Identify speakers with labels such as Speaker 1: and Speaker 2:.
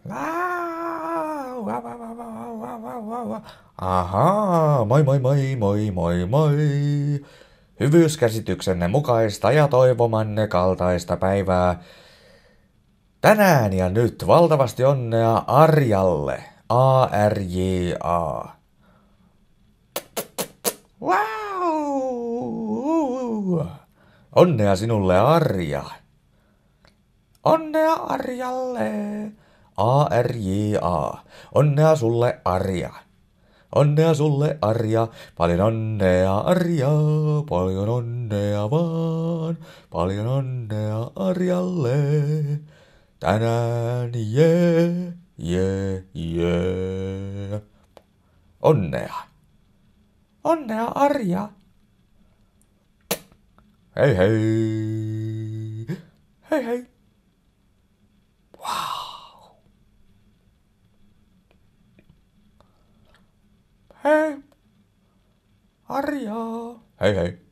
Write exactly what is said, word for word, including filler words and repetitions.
Speaker 1: Vau, vau, vau, vau, vau, vau, vau, vau, vau. Ahaa, moi moi moi moi moi moi. Hyvyyskäsityksenne mukaista ja toivomanne kaltaista päivää. Tänään ja nyt valtavasti onnea Arjalle. A R J A. Wow! Onnea sinulle, Arja. Onnea Arjalle. A R J A. Onnea sulle, Arja. Onnea sulle, Arja. Paljon onnea, Arja. Paljon onnea vaan. Paljon onnea Arjalle. Tänään jee, jee, jee. Onnea. Onnea, Arja. Hei hei. Hei hei. Wow. Hei. Arja. Hei hei.